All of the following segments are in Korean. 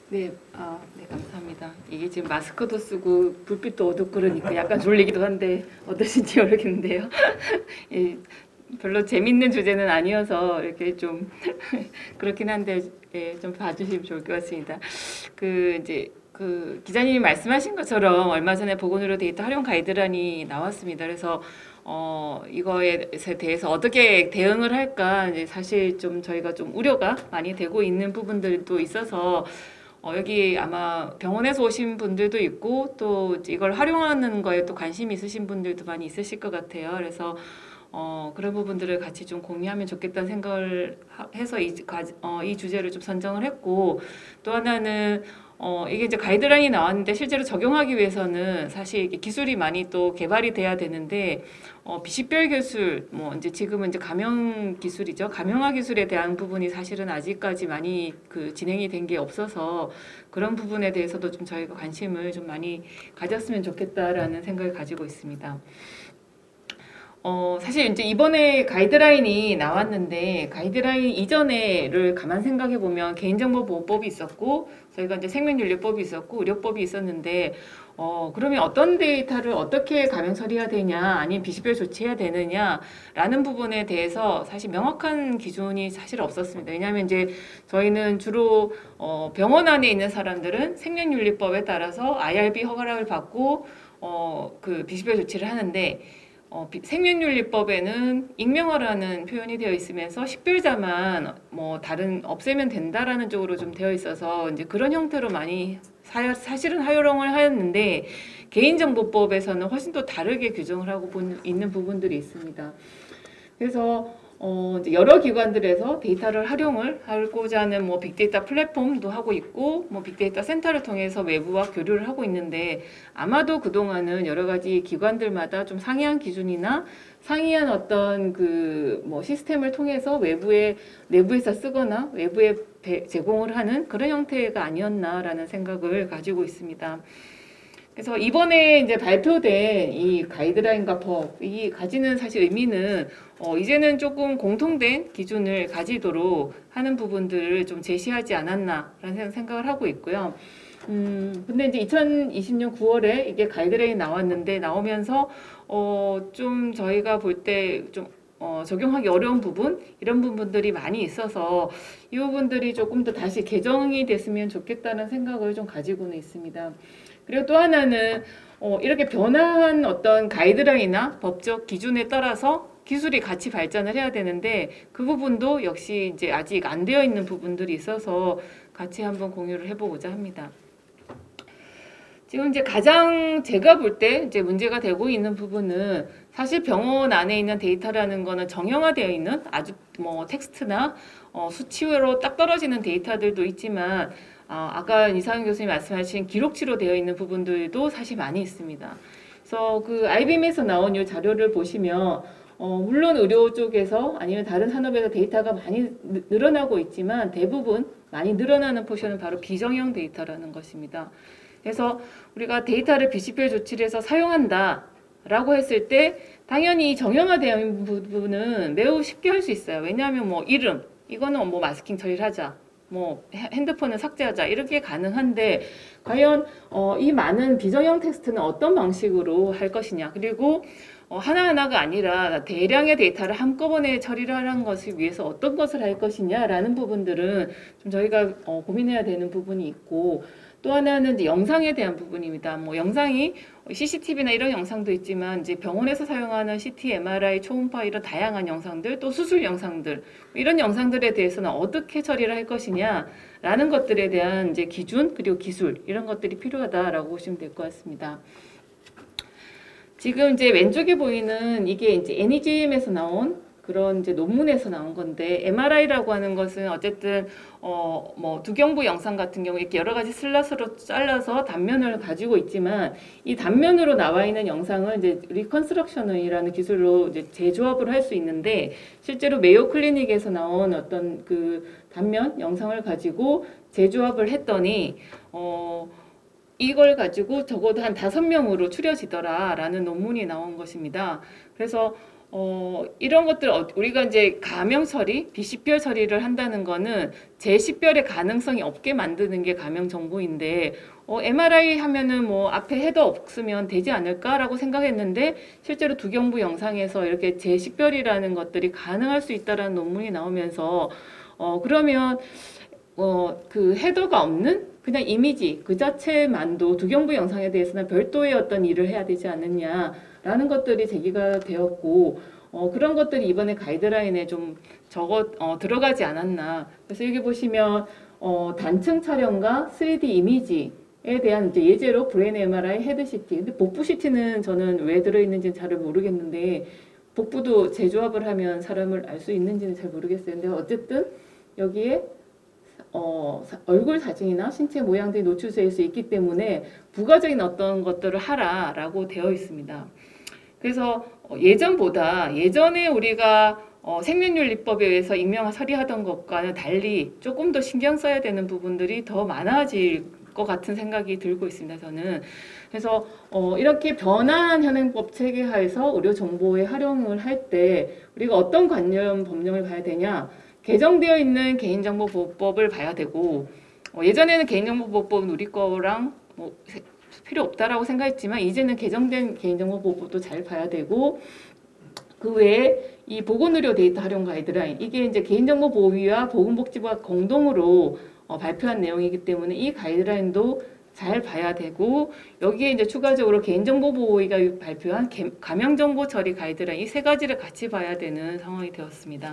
네, 네, 감사합니다. 이게 지금 마스크도 쓰고 불빛도 어둡고 그러니까 약간 졸리기도 한데 어떠신지 모르겠는데요. 예, 별로 재밌는 주제는 아니어서 이렇게 좀 그렇긴 한데 예, 좀 봐주시면 좋을 것 같습니다. 이제 그 기자님이 말씀하신 것처럼 얼마 전에 보건의료 데이터 활용 가이드라인이 나왔습니다. 그래서 이거에 대해서 어떻게 대응을 할까 이제 사실 좀 저희가 좀 우려가 많이 되고 있는 부분들도 있어서 여기 아마 병원에서 오신 분들도 있고 또 이걸 활용하는 거에 또 관심이 있으신 분들도 많이 있으실 것 같아요. 그래서 그런 부분들을 같이 좀 공유하면 좋겠다는 생각을 해서 이 주제를 좀 선정을 했고 또 하나는 이게 이제 가이드라인이 나왔는데 실제로 적용하기 위해서는 사실 이게 기술이 많이 또 개발이 돼야 되는데 비식별 기술 뭐 이제 지금은 이제 감형 기술이죠. 감형화 기술에 대한 부분이 사실은 아직까지 많이 그 진행이 된 게 없어서 그런 부분에 대해서도 좀 저희가 관심을 좀 많이 가졌으면 좋겠다라는 생각을 가지고 있습니다. 사실 이제 이번에 가이드라인이 나왔는데 가이드라인 이전에를 가만 생각해 보면 개인정보보호법이 있었고 저희가 이제 생명윤리법이 있었고 의료법이 있었는데 그러면 어떤 데이터를 어떻게 가명 처리해야 되냐 아니면 비식별 조치해야 되느냐라는 부분에 대해서 사실 명확한 기준이 사실 없었습니다. 왜냐하면 이제 저희는 주로 병원 안에 있는 사람들은 생명윤리법에 따라서 IRB 허가를 받고 그 비식별 조치를 하는데 생명윤리법에는 익명화라는 표현이 되어 있으면서 식별자만 뭐 다른 없애면 된다라는 쪽으로 좀 되어 있어서 이제 그런 형태로 많이 사실은 활용을 하였는데 개인정보법에서는 훨씬 더 다르게 규정을 하고 있는 부분들이 있습니다. 그래서 이제 여러 기관들에서 데이터를 활용을 하고자 하는 뭐 빅데이터 플랫폼도 하고 있고 뭐 빅데이터 센터를 통해서 외부와 교류를 하고 있는데 아마도 그동안은 여러 가지 기관들마다 좀 상이한 기준이나 상이한 어떤 그 뭐 시스템을 통해서 내부에서 쓰거나 외부에 제공을 하는 그런 형태가 아니었나라는 생각을 가지고 있습니다. 그래서 이번에 이제 발표된 이 가이드라인과 법이 가지는 사실 의미는 이제는 조금 공통된 기준을 가지도록 하는 부분들을 좀 제시하지 않았나라는 생각을 하고 있고요. 근데 이제 2020년 9월에 이게 가이드라인이 나왔는데 나오면서 좀 저희가 볼 때 좀 적용하기 어려운 부분 이런 부분들이 많이 있어서 이 부분들이 조금 더 다시 개정이 됐으면 좋겠다는 생각을 좀 가지고는 있습니다. 그리고 또 하나는 이렇게 변화한 어떤 가이드라인이나 법적 기준에 따라서 기술이 같이 발전을 해야 되는데 그 부분도 역시 이제 아직 안 되어 있는 부분들이 있어서 같이 한번 공유를 해보고자 합니다. 지금 이제 가장 제가 볼 때 이제 문제가 되고 있는 부분은 사실 병원 안에 있는 데이터라는 거는 정형화되어 있는 아주 뭐 텍스트나 수치로 딱 떨어지는 데이터들도 있지만 아까 이상현 교수님 말씀하신 기록치로 되어 있는 부분들도 사실 많이 있습니다. 그래서 그 IBM에서 나온 이 자료를 보시면 물론 의료 쪽에서 아니면 다른 산업에서 데이터가 많이 늘어나고 있지만 대부분 많이 늘어나는 포션은 바로 비정형 데이터라는 것입니다. 그래서 우리가 데이터를 비식별 조치를 해서 사용한다라고 했을 때 당연히 정형화되어 부분은 매우 쉽게 할 수 있어요. 왜냐하면 뭐 이름 이거는 뭐 마스킹 처리를 하자. 뭐 핸드폰을 삭제하자 이렇게 가능한데 과연 이 많은 비정형 텍스트는 어떤 방식으로 할 것이냐 그리고 하나하나가 아니라 대량의 데이터를 한꺼번에 처리를 하는 것을 위해서 어떤 것을 할 것이냐라는 부분들은 좀 저희가 고민해야 되는 부분이 있고 또 하나는 이제 영상에 대한 부분입니다. 뭐 영상이 CCTV나 이런 영상도 있지만 이제 병원에서 사용하는 CT, MRI, 초음파 이런 다양한 영상들 또 수술 영상들 이런 영상들에 대해서는 어떻게 처리를 할 것이냐라는 것들에 대한 이제 기준 그리고 기술 이런 것들이 필요하다라고 보시면 될 것 같습니다. 지금 이제 왼쪽에 보이는 이게 이제 NEJM에서 나온 그런 이제 논문에서 나온 건데 MRI라고 하는 것은 어쨌든 뭐 두경부 영상 같은 경우 이렇게 여러 가지 슬롯으로 잘라서 단면을 가지고 있지만 이 단면으로 나와 있는 영상을 이제 리컨스트럭션이라는 기술로 이제 재조합을 할 수 있는데 실제로 메이오 클리닉에서 나온 어떤 그 단면 영상을 가지고 재조합을 했더니 이걸 가지고 적어도 한 5명으로 추려지더라라는 논문이 나온 것입니다. 그래서 이런 것들 우리가 이제 감형 처리, 비식별 처리를 한다는 거는 재식별의 가능성이 없게 만드는 게 감형 정보인데 MRI 하면은 뭐 앞에 헤더 없으면 되지 않을까라고 생각했는데 실제로 두경부 영상에서 이렇게 재식별이라는 것들이 가능할 수 있다라는 논문이 나오면서 그러면 그 헤더가 없는 그냥 이미지 그 자체만도 두경부 영상에 대해서는 별도의 어떤 일을 해야 되지 않느냐라는 것들이 제기가 되었고 그런 것들이 이번에 가이드라인에 좀 들어가지 않았나. 그래서 여기 보시면 단층 촬영과 3D 이미지에 대한 이제 예제로 브레인 MRI, 헤드 CT. 근데 복부 CT는 저는 왜 들어있는지는 잘 모르겠는데 복부도 재조합을 하면 사람을 알 수 있는지는 잘 모르겠어요. 근데 어쨌든 여기에 얼굴 사진이나 신체 모양들이 노출될 수 있기 때문에 부가적인 어떤 것들을 하라라고 되어 있습니다. 그래서 예전에 우리가 생명윤리법에 의해서 익명 처리하던 것과는 달리 조금 더 신경 써야 되는 부분들이 더 많아질 것 같은 생각이 들고 있습니다. 저는 그래서 이렇게 변화한 현행법 체계하에서 의료 정보의 활용을 할 때 우리가 어떤 관련 법령을 봐야 되냐? 개정되어 있는 개인정보보호법을 봐야 되고 예전에는 개인정보보호법은 우리 거랑 필요 없다라고 생각했지만 이제는 개정된 개인정보보호법도 잘 봐야 되고 그 외에 이 보건의료 데이터 활용 가이드라인 이게 이제 개인정보보호위와 보건복지부가 공동으로 발표한 내용이기 때문에 이 가이드라인도 잘 봐야 되고 여기에 이제 추가적으로 개인정보보호위가 발표한 감염정보 처리 가이드라인 이 세 가지를 같이 봐야 되는 상황이 되었습니다.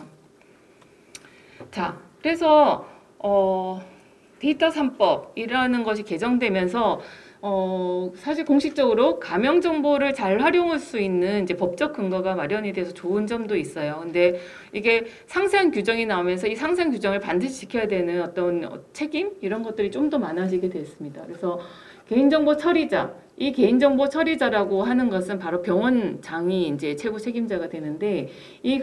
자, 그래서 데이터 3법이라는 것이 개정되면서 사실 공식적으로 감형 정보를 잘 활용할 수 있는 이제 법적 근거가 마련이 돼서 좋은 점도 있어요. 근데 이게 상세한 규정이 나오면서 이 상세한 규정을 반드시 지켜야 되는 어떤 책임 이런 것들이 좀 더 많아지게 됐습니다. 그래서 개인정보 처리자, 이 개인정보 처리자라고 하는 것은 바로 병원장이 이제 최고 책임자가 되는데 이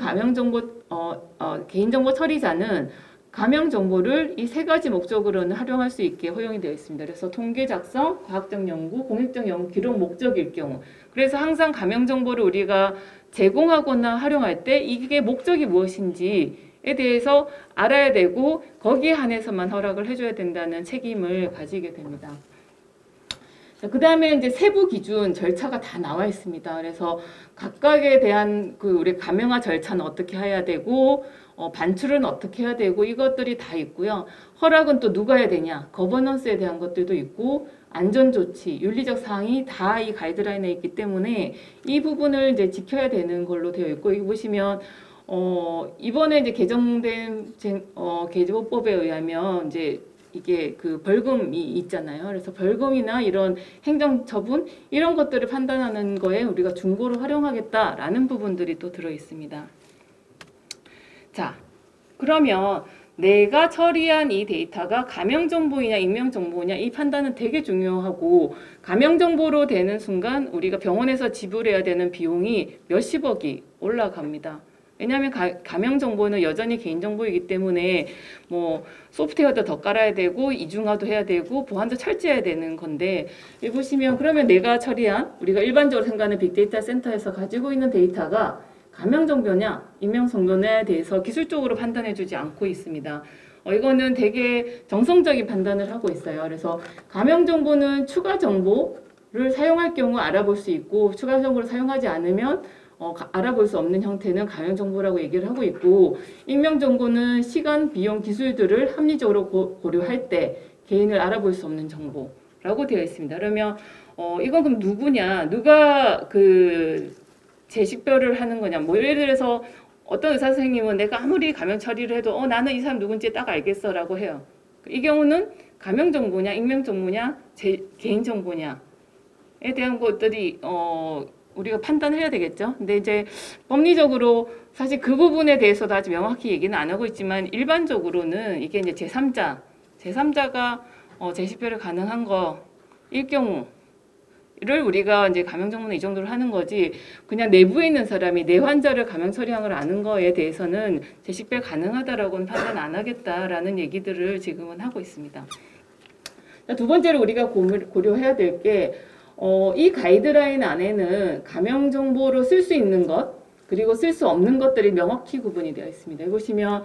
개인정보 처리자는 감형 정보를 이 세 가지 목적으로는 활용할 수 있게 허용이 되어 있습니다. 그래서 통계 작성, 과학적 연구, 공익적 연구, 기록 목적일 경우. 그래서 항상 감형 정보를 우리가 제공하거나 활용할 때 이게 목적이 무엇인지에 대해서 알아야 되고 거기에 한해서만 허락을 해줘야 된다는 책임을 가지게 됩니다. 그 다음에 이제 세부 기준 절차가 다 나와 있습니다. 그래서 각각에 대한 우리 감형화 절차는 어떻게 해야 되고 반출은 어떻게 해야 되고 이것들이 다 있고요. 허락은 또 누가 해야 되냐, 거버넌스에 대한 것들도 있고 안전조치, 윤리적 사항이 다 이 가이드라인에 있기 때문에 이 부분을 이제 지켜야 되는 걸로 되어 있고 여기 보시면 이번에 이제 개정된 개정법에 의하면 이제 이게 그 벌금이 있잖아요. 그래서 벌금이나 이런 행정처분 이런 것들을 판단하는 거에 우리가 중고를 활용하겠다라는 부분들이 또 들어 있습니다. 자, 그러면 내가 처리한 이 데이터가 감형정보이냐 익명정보냐 이 판단은 되게 중요하고 감형정보로 되는 순간 우리가 병원에서 지불해야 되는 비용이 몇십억이 올라갑니다. 왜냐하면 감형정보는 여전히 개인정보이기 때문에 뭐 소프트웨어도 더 깔아야 되고 이중화도 해야 되고 보안도 철저해야 되는 건데 여기 보시면 그러면 내가 처리한 우리가 일반적으로 생각하는 빅데이터 센터에서 가지고 있는 데이터가 감형정보냐 익명정보냐에 대해서 기술적으로 판단해주지 않고 있습니다. 이거는 되게 정성적인 판단을 하고 있어요. 그래서 감형정보는 추가 정보를 사용할 경우 알아볼 수 있고 추가 정보를 사용하지 않으면 알아볼 수 없는 형태는 감형정보라고 얘기를 하고 있고 익명정보는 시간, 비용, 기술들을 합리적으로 고려할 때 개인을 알아볼 수 없는 정보라고 되어 있습니다. 그러면 이건 그럼 누구냐? 누가 재식별을 하는 거냐? 뭐 예를 들어서 어떤 의사 선생님은 내가 아무리 감형 처리를 해도 나는 이 사람 누군지 딱 알겠어라고 해요. 이 경우는 감형정보냐, 익명정보냐, 개인정보냐에 대한 것들이 우리가 판단해야 되겠죠. 근데 이제 법리적으로 사실 그 부분에 대해서도 아주 명확히 얘기는 안 하고 있지만 일반적으로는 이게 이제 제3자가 재식별이 가능한 거일 경우를 우리가 이제 감형 정보는 이 정도로 하는 거지 그냥 내부에 있는 사람이 내 환자를 감형 처리한 걸 아는 거에 대해서는 재식별 가능하다라고는 판단 안 하겠다라는 얘기들을 지금은 하고 있습니다. 두 번째로 우리가 고려해야 될 게 이 가이드라인 안에는 감형 정보로 쓸 수 있는 것, 그리고 쓸 수 없는 것들이 명확히 구분이 되어 있습니다. 여기 보시면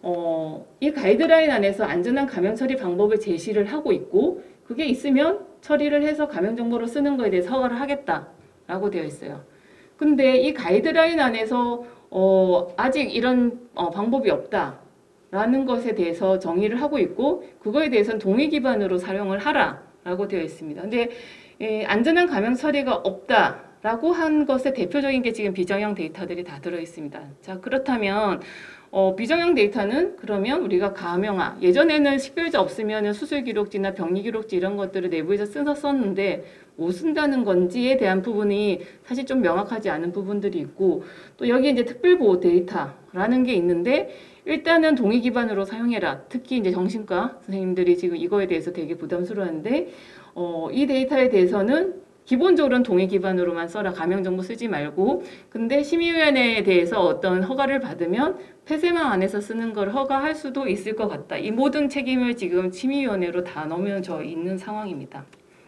이 가이드라인 안에서 안전한 감염 처리 방법을 제시를 하고 있고 그게 있으면 처리를 해서 감염 정보로 쓰는 거에 대해서 허가를 하겠다라고 되어 있어요. 근데 이 가이드라인 안에서 아직 이런 방법이 없다라는 것에 대해서 정의를 하고 있고 그거에 대해서는 동의 기반으로 사용을 하라라고 되어 있습니다. 근데 안전한 감염 처리가 없다라고 한 것의 대표적인 게 지금 비정형 데이터들이 다 들어 있습니다. 자, 그렇다면 비정형 데이터는 그러면 우리가 가명화 예전에는 식별자 없으면 수술 기록지나 병리 기록지 이런 것들을 내부에서 써서 썼는데 못 쓴다는 건지에 대한 부분이 사실 좀 명확하지 않은 부분들이 있고 또 여기 이제 특별보호 데이터라는 게 있는데 일단은 동의 기반으로 사용해라. 특히 이제 정신과 선생님들이 지금 이거에 대해서 되게 부담스러워하는데 이 데이터에 대해서는 기본적으로는 동의 기반으로만 써라. 감염 정보 쓰지 말고. 근데 심의위원회에 대해서 어떤 허가를 받으면 폐쇄망 안에서 쓰는 걸 허가할 수도 있을 것 같다. 이 모든 책임을 지금 심의위원회로 다 넘어져 있는 상황입니다.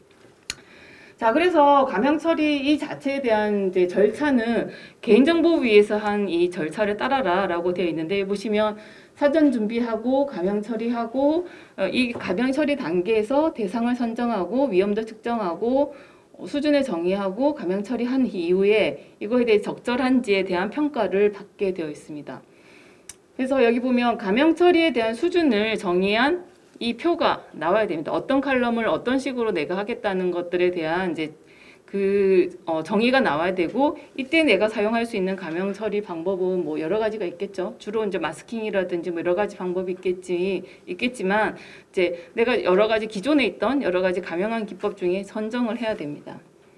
자, 그래서 감염 처리 이 자체에 대한 이제 절차는 개인정보위에서 한 이 절차를 따라라라고 되어 있는데 보시면 사전 준비하고 감염 처리하고 이 감염 처리 단계에서 대상을 선정하고 위험도 측정하고 수준을 정의하고 감염 처리한 이후에 이거에 대해 적절한지에 대한 평가를 받게 되어 있습니다. 그래서 여기 보면 감염 처리에 대한 수준을 정의한 이 표가 나와야 됩니다. 어떤 칼럼을 어떤 식으로 내가 하겠다는 것들에 대한 이제 정의가 나와야 되고 이때 내가 사용할 수 있는 감염 처리 방법은 뭐 여러 가지가 있겠죠. 주로 이제 마스킹이라든지 뭐 여러 가지 방법이 있겠지만 이제 내가 여러 가지 기존에 있던 여러 가지 감염한 기법 중에 선정을 해야 됩니다.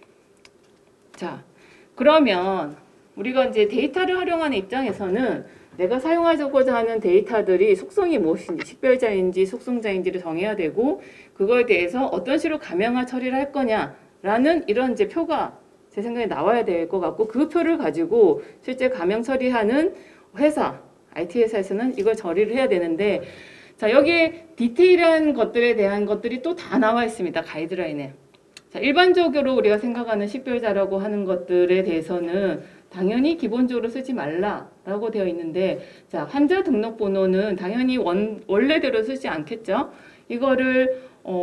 자, 그러면 우리가 이제 데이터를 활용하는 입장에서는 내가 사용하고자 하는 데이터들이 속성이 무엇인지 식별자인지 속성자인지를 정해야 되고 그거에 대해서 어떤 식으로 감염화 처리를 할 거냐라는 이런 이제 표가 제 생각에 나와야 될 것 같고 그 표를 가지고 실제 감염 처리하는 회사, IT 회사에서는 이걸 처리를 해야 되는데 자, 여기에 디테일한 것들에 대한 것들이 또 다 나와 있습니다. 가이드라인에. 자, 일반적으로 우리가 생각하는 식별자라고 하는 것들에 대해서는 당연히 기본적으로 쓰지 말라라고 되어 있는데 자, 환자 등록번호는 당연히 원래대로 쓰지 않겠죠. 이거를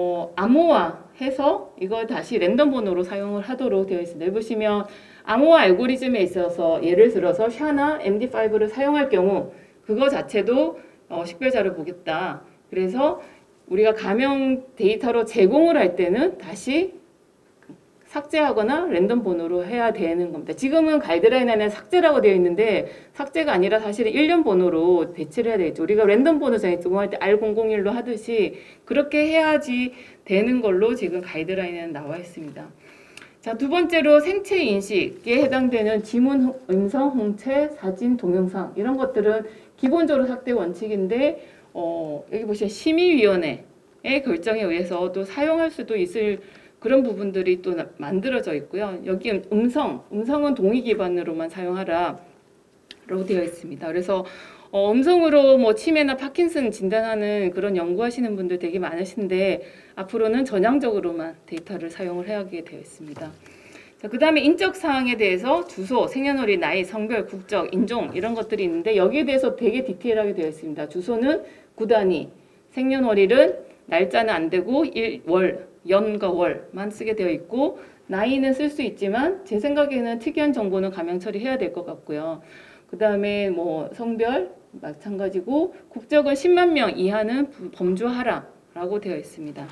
암호화해서 이걸 다시 랜덤 번호로 사용을 하도록 되어 있습니다. 여기 보시면 암호화 알고리즘에 있어서 예를 들어서 샤나 MD5를 사용할 경우 그거 자체도 식별자를 보겠다. 그래서 우리가 감염 데이터로 제공을 할 때는 다시 삭제하거나 랜덤 번호로 해야 되는 겁니다. 지금은 가이드라인 안에 삭제라고 되어 있는데 삭제가 아니라 사실은 일련 번호로 대체를 해야 되겠죠. 우리가 랜덤 번호 제공할 때 R001로 하듯이 그렇게 해야지 되는 걸로 지금 가이드라인에는 나와 있습니다. 자, 두 번째로 생체 인식에 해당되는 지문, 음성, 홍채, 사진, 동영상 이런 것들은 기본적으로 삭제 원칙인데 여기 보시면 심의위원회의 결정에 의해서 또 사용할 수도 있을 그런 부분들이 또 만들어져 있고요. 여기 음성은 동의 기반으로만 사용하라 라고 되어 있습니다. 그래서 음성으로 뭐 치매나 파킨슨 진단하는 그런 연구하시는 분들 되게 많으신데 앞으로는 전향적으로만 데이터를 사용을 하게 되어 있습니다. 자, 그 다음에 인적 사항에 대해서 주소, 생년월일, 나이, 성별, 국적, 인종 이런 것들이 있는데 여기에 대해서 되게 디테일하게 되어 있습니다. 주소는 구단위, 생년월일은 날짜는 안 되고 연과 월만 쓰게 되어 있고 나이는 쓸 수 있지만 제 생각에는 특이한 정보는 감염 처리해야 될 것 같고요. 그 다음에 뭐 성별 마찬가지고 국적은 10만 명 이하는 범주하라 라고 되어 있습니다.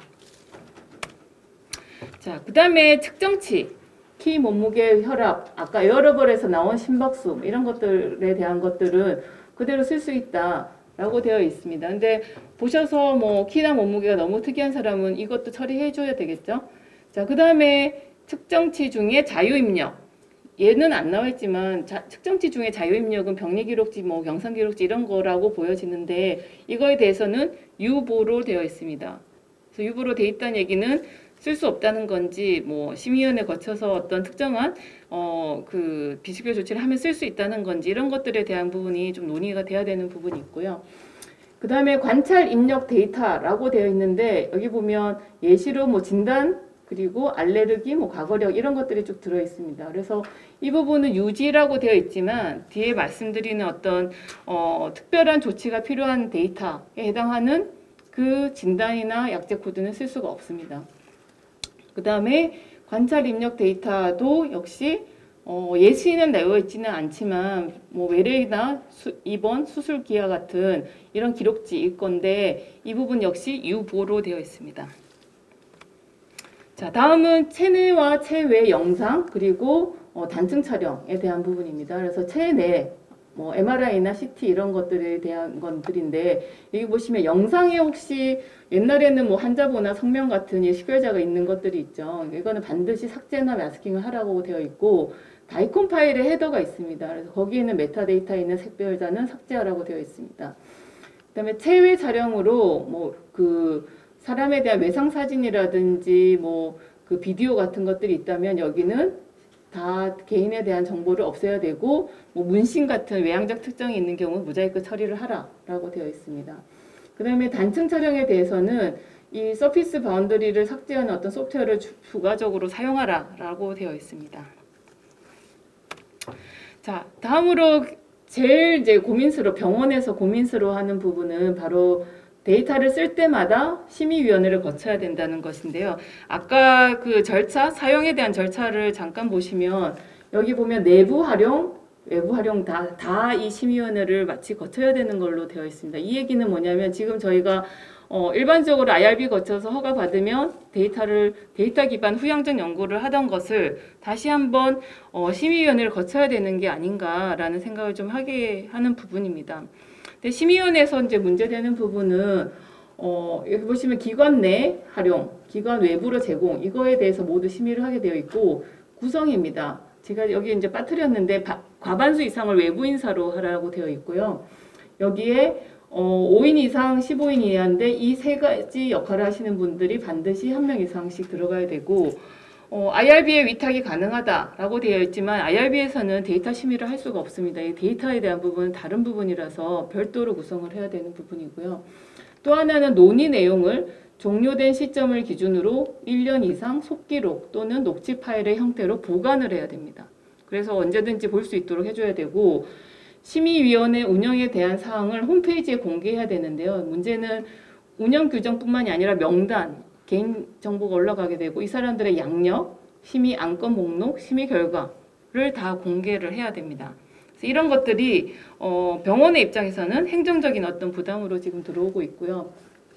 자, 그 다음에 측정치, 키, 몸무게, 혈압, 아까 에어러벌에서 나온 심박수 이런 것들에 대한 것들은 그대로 쓸 수 있다 라고 되어 있습니다. 근데 보셔서 뭐 키나 몸무게가 너무 특이한 사람은 이것도 처리해 줘야 되겠죠. 자, 그 다음에 측정치 중에 자유입력. 얘는 안 나와 있지만 측정치 중에 자유입력은 병리기록지, 뭐 경상기록지 이런 거라고 보여지는데 이거에 대해서는 유보로 되어 있습니다. 그래서 유보로 되어 있다는 얘기는 쓸 수 없다는 건지 뭐 심의위원회 거쳐서 어떤 특정한 그 비식별 조치를 하면 쓸 수 있다는 건지 이런 것들에 대한 부분이 좀 논의가 돼야 되는 부분이 있고요. 그 다음에 관찰 입력 데이터라고 되어 있는데 여기 보면 예시로 뭐 진단 그리고 알레르기, 뭐 과거력 이런 것들이 쭉 들어 있습니다. 그래서 이 부분은 유지라고 되어 있지만 뒤에 말씀드리는 어떤 특별한 조치가 필요한 데이터에 해당하는 그 진단이나 약제 코드는 쓸 수가 없습니다. 그 다음에 관찰 입력 데이터도 역시 예시는 되어 있지는 않지만 뭐 외래나 입원, 수술 기하 같은 이런 기록지일 건데 이 부분 역시 유보로 되어 있습니다. 자, 다음은 체내와 체외 영상 그리고 단층 촬영에 대한 부분입니다. 그래서 체내 뭐 MRI나 CT 이런 것들에 대한 것들인데 여기 보시면 영상에 혹시 옛날에는 뭐 환자번호나 성명 같은 식별자가 있는 것들이 있죠. 이거는 반드시 삭제나 마스킹을 하라고 되어 있고 다이콘 파일에 헤더가 있습니다. 그래서 거기에는 메타데이터에 있는 식별자는 삭제하라고 되어 있습니다. 그다음에 체외 촬영으로 뭐 그 사람에 대한 외상 사진이라든지 뭐 그 비디오 같은 것들이 있다면 여기는 다 개인에 대한 정보를 없애야 되고 뭐 문신 같은 외향적 특정이 있는 경우 모자이크 처리를 하라라고 되어 있습니다. 그 다음에 단층 촬영에 대해서는 이 서피스 바운더리를 삭제하는 어떤 소프트웨어를 부가적으로 사용하라라고 되어 있습니다. 자, 다음으로 제일 이제 병원에서 고민스러워하는 부분은 바로 데이터를 쓸 때마다 심의위원회를 거쳐야 된다는 것인데요. 아까 그 절차, 사용에 대한 절차를 잠깐 보시면 여기 보면 내부 활용, 외부 활용 다 이 심의위원회를 마치 거쳐야 되는 걸로 되어 있습니다. 이 얘기는 뭐냐면 지금 저희가 일반적으로 IRB 거쳐서 허가받으면 데이터 기반 후양적 연구를 하던 것을 다시 한번 심의위원회를 거쳐야 되는 게 아닌가라는 생각을 좀 하게 하는 부분입니다. 근데 심의위원회에서 이제 문제되는 부분은 여기 보시면 기관 내 활용, 기관 외부로 제공 이거에 대해서 모두 심의를 하게 되어 있고 구성입니다. 제가 여기 이제 빠뜨렸는데 과반수 이상을 외부 인사로 하라고 되어 있고요. 여기에 5인 이상 15인 이하인데 이 세 가지 역할을 하시는 분들이 반드시 한 명 이상씩 들어가야 되고 IRB에 위탁이 가능하다라고 되어 있지만 IRB에서는 데이터 심의를 할 수가 없습니다. 이 데이터에 대한 부분은 다른 부분이라서 별도로 구성을 해야 되는 부분이고요. 또 하나는 논의 내용을 종료된 시점을 기준으로 1년 이상 속기록 또는 녹취 파일의 형태로 보관을 해야 됩니다. 그래서 언제든지 볼 수 있도록 해줘야 되고 심의위원회 운영에 대한 사항을 홈페이지에 공개해야 되는데요. 문제는 운영 규정뿐만이 아니라 명단, 개인정보가 올라가게 되고 이 사람들의 양력, 심의 안건 목록, 심의 결과를 다 공개를 해야 됩니다. 그래서 이런 것들이 병원의 입장에서는 행정적인 어떤 부담으로 지금 들어오고 있고요.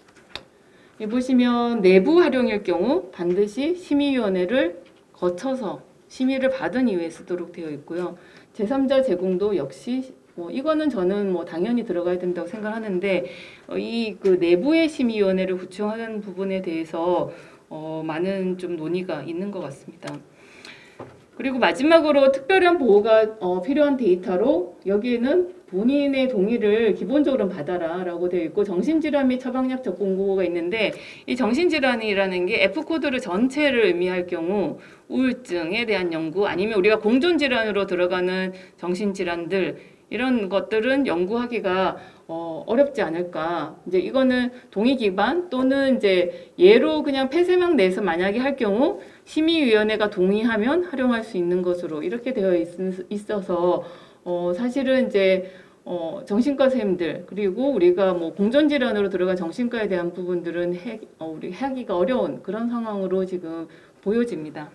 여기 보시면 내부 활용일 경우 반드시 심의위원회를 거쳐서 심의를 받은 이후에 쓰도록 되어 있고요. 제3자 제공도 역시 이거는 저는 당연히 들어가야 된다고 생각하는데 이 그 내부의 심의위원회를 구축하는 부분에 대해서 많은 좀 논의가 있는 것 같습니다. 그리고 마지막으로 특별한 보호가 필요한 데이터로 여기에는 본인의 동의를 기본적으로 받아라 라고 되어 있고 정신질환 및 처방약 접근 보고가 있는데 이 정신질환이라는 게 F코드를 전체를 의미할 경우 우울증에 대한 연구 아니면 우리가 공존질환으로 들어가는 정신질환들 이런 것들은 연구하기가 어렵지 않을까. 이제 이거는 동의 기반 또는 이제 예로 그냥 폐쇄망 내에서 만약에 할 경우 심의위원회가 동의하면 활용할 수 있는 것으로 이렇게 되어 있어서 사실은 이제 정신과 선생님들 그리고 우리가 공존질환으로 들어간 정신과에 대한 부분들은 우리 하기가 어려운 그런 상황으로 지금 보여집니다.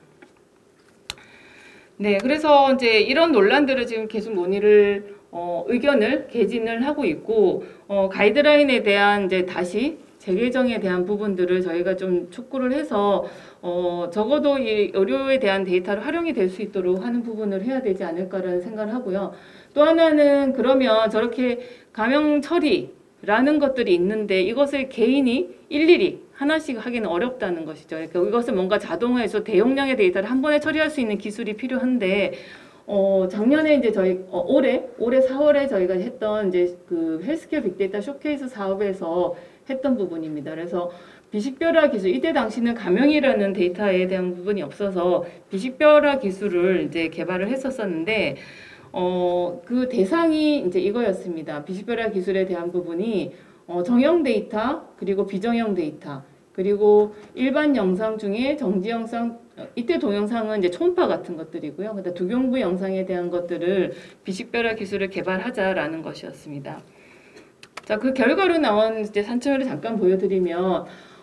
네, 그래서 이제 이런 논란들을 지금 계속 논의를 의견을 개진을 하고 있고 가이드라인에 대한 이제 다시 재개정에 대한 부분들을 저희가 좀 촉구를 해서 적어도 이 의료에 대한 데이터를 활용이 될 수 있도록 하는 부분을 해야 되지 않을까라는 생각을 하고요. 또 하나는 그러면 저렇게 감형 처리라는 것들이 있는데 이것을 개인이 일일이 하나씩 하기는 어렵다는 것이죠. 그러니까 이것을 뭔가 자동화해서 대용량의 데이터를 한 번에 처리할 수 있는 기술이 필요한데 작년에 이제 저희 올해 4월에 저희가 했던 이제 그 헬스케어 빅데이터 쇼케이스 사업에서 했던 부분입니다. 그래서 비식별화 기술 이때 당시는 감형이라는 데이터에 대한 부분이 없어서 비식별화 기술을 이제 개발을 했었었는데 그 대상이 이제 이거였습니다. 비식별화 기술에 대한 부분이 정형 데이터 그리고 비정형 데이터 그리고 일반 영상 중에 정지 영상, 이때 동영상은 이제 초음파 같은 것들이고요. 그다음 두경부 영상에 대한 것들을 비식별화 기술을 개발하자라는 것이었습니다. 자, 그 결과로 나온 이제 산출을 잠깐 보여드리면,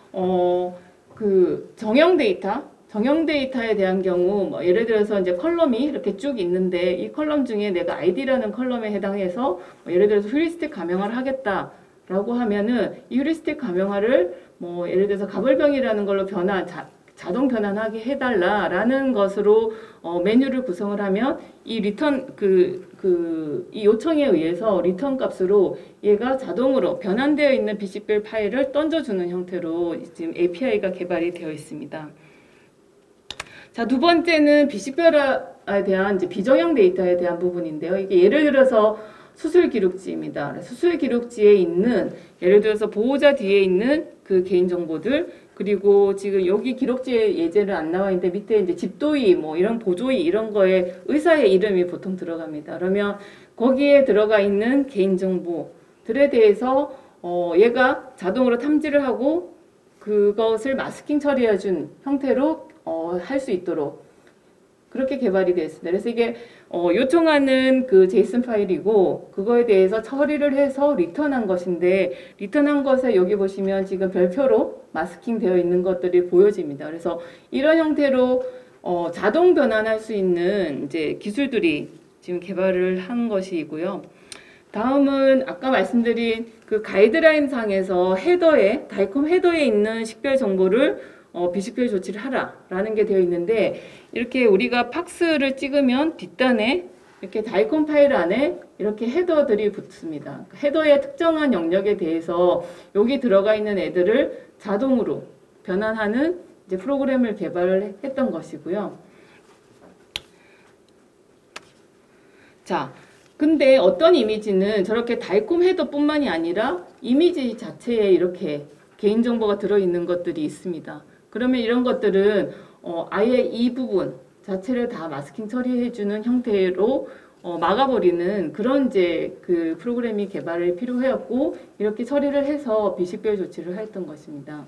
그 정형 데이터에 대한 경우, 뭐 예를 들어서 이제 컬럼이 이렇게 쭉 있는데 이 컬럼 중에 내가 ID라는 컬럼에 해당해서 뭐 예를 들어서 휴리스틱 가명화를 하겠다라고 하면은 이 휴리스틱 가명화를 뭐 예를 들어서 가벌병이라는 걸로 자동 변환하게 해달라라는 것으로 메뉴를 구성을 하면 이 리턴 이 요청에 의해서 리턴 값으로 얘가 자동으로 변환되어 있는 비식별 파일을 던져주는 형태로 지금 API가 개발이 되어 있습니다. 자, 두 번째는 비식별화에 대한 이제 비정형 데이터에 대한 부분인데요. 이게 예를 들어서 수술 기록지입니다. 수술 기록지에 있는 예를 들어서 보호자 뒤에 있는 그 개인 정보들, 그리고 지금 여기 기록지에 예제는 안 나와 있는데 밑에 이제 집도의 뭐 이런 보조의 이런 거에 의사의 이름이 보통 들어갑니다. 그러면 거기에 들어가 있는 개인 정보들에 대해서 얘가 자동으로 탐지를 하고 그것을 마스킹 처리해 준 형태로 할 수 있도록 그렇게 개발이 되어 있습니다. 그래서 이게 요청하는 그 제이슨 파일이고 그거에 대해서 처리를 해서 리턴한 것인데 리턴한 것에 여기 보시면 지금 별표로 마스킹 되어 있는 것들이 보여집니다. 그래서 이런 형태로 자동 변환할 수 있는 이제 기술들이 지금 개발을 한 것이고요. 다음은 아까 말씀드린 그 가이드라인 상에서 다이콤 헤더에 있는 식별 정보를 비식별 조치를 하라라는 게 되어 있는데 이렇게 우리가 팍스를 찍으면 뒷단에 이렇게 다이콤 파일 안에 이렇게 헤더들이 붙습니다. 헤더의 특정한 영역에 대해서 여기 들어가 있는 애들을 자동으로 변환하는 이제 프로그램을 개발을 했던 것이고요. 자, 근데 어떤 이미지는 저렇게 다이콤 헤더뿐만이 아니라 이미지 자체에 이렇게 개인정보가 들어있는 것들이 있습니다. 그러면 이런 것들은 아예 이 부분 자체를 다 마스킹 처리해주는 형태로 막아버리는 그런 이제 그 프로그램이 개발이 필요했고 이렇게 처리를 해서 비식별 조치를 했던 것입니다.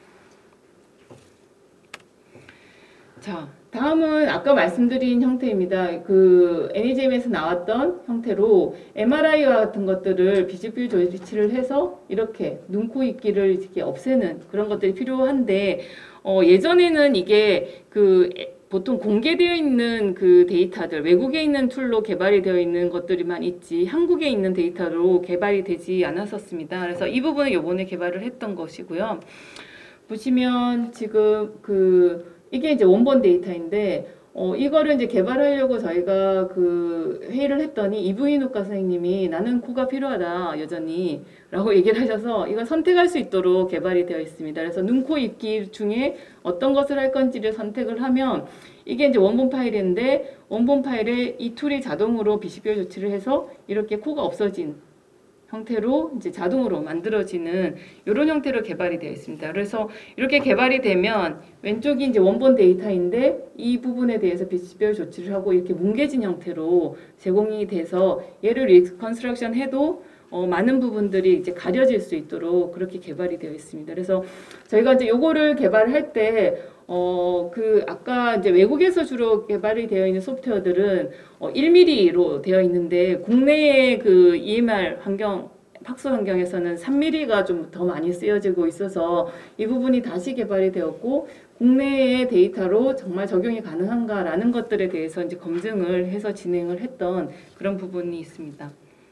자, 다음은 아까 말씀드린 형태입니다. 그 NEJM에서 나왔던 형태로 MRI와 같은 것들을 비식별 조치를 해서 이렇게 눈, 코, 입기를 이렇게 없애는 그런 것들이 필요한데 예전에는 이게 보통 공개되어 있는 그 데이터들, 외국에 있는 툴로 개발이 되어 있는 것들이만 있지 한국에 있는 데이터로 개발이 되지 않았었습니다. 그래서 이 부분은 이번에 개발을 했던 것이고요. 보시면 지금 이게 이제 원본 데이터인데 이거를 이제 개발하려고 저희가 회의를 했더니 이부인후과 선생님이 나는 코가 필요하다 여전히 라고 얘기를 하셔서 이걸 선택할 수 있도록 개발이 되어 있습니다. 그래서 눈, 코, 입기 중에 어떤 것을 할 건지를 선택을 하면 이게 이제 원본 파일인데 원본 파일에 이 툴이 자동으로 비식별 조치를 해서 이렇게 코가 없어진 형태로 이제 자동으로 만들어지는 이런 형태로 개발이 되어 있습니다. 그래서 이렇게 개발이 되면 왼쪽이 이제 원본 데이터인데 이 부분에 대해서 비식별 조치를 하고 이렇게 뭉개진 형태로 제공이 돼서 얘를 리컨스트럭션 해도 많은 부분들이 이제 가려질 수 있도록 그렇게 개발이 되어 있습니다. 그래서 저희가 이제 요거를 개발할 때 아까 이제 외국에서 주로 개발이 되어 있는 소프트웨어들은 1mm로 되어 있는데 국내의 그 EMR 팍스 환경에서는 3mm가 좀 더 많이 쓰여지고 있어서 이 부분이 다시 개발이 되었고 국내의 데이터로 정말 적용이 가능한가라는 것들에 대해서 이제 검증을 해서 진행을 했던 그런 부분이 있습니다.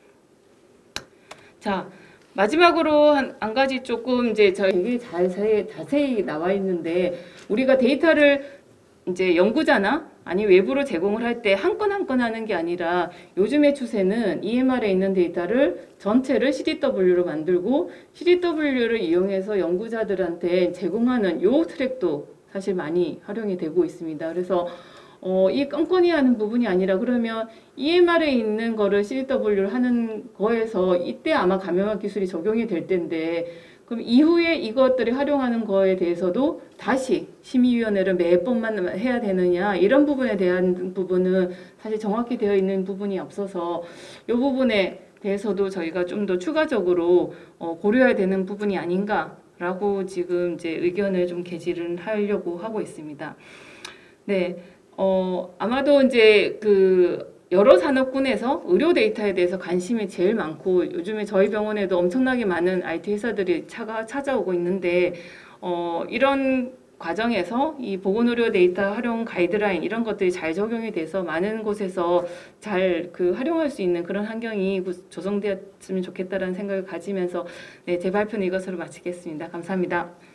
자, 마지막으로 한 가지 조금 이제 저희 자세히 나와 있는데 우리가 데이터를 이제 연구자나 아니 외부로 제공을 할 때 한 건 한 건 하는 게 아니라 요즘의 추세는 EMR에 있는 데이터를 전체를 CDW로 만들고 CDW를 이용해서 연구자들한테 제공하는 요 트랙도 사실 많이 활용이 되고 있습니다. 그래서 이 껌껌이 하는 부분이 아니라 그러면 EMR에 있는 거를 CDW를 하는 거에서 이때 아마 가명화 기술이 적용이 될 텐데 그럼 이후에 이것들을 활용하는 거에 대해서도 다시 심의위원회를 매번만 해야 되느냐 이런 부분에 대한 부분은 사실 정확히 되어 있는 부분이 없어서 이 부분에 대해서도 저희가 좀 더 추가적으로 고려해야 되는 부분이 아닌가 라고 지금 이제 의견을 좀 게시를 하려고 하고 있습니다. 네, 아마도 이제 그 여러 산업군에서 의료 데이터에 대해서 관심이 제일 많고 요즘에 저희 병원에도 엄청나게 많은 IT 회사들이 찾아오고 있는데 이런 과정에서 이 보건의료 데이터 활용 가이드라인 이런 것들이 잘 적용이 돼서 많은 곳에서 잘 그 활용할 수 있는 그런 환경이 조성되었으면 좋겠다라는 생각을 가지면서 네, 제 발표는 이것으로 마치겠습니다. 감사합니다.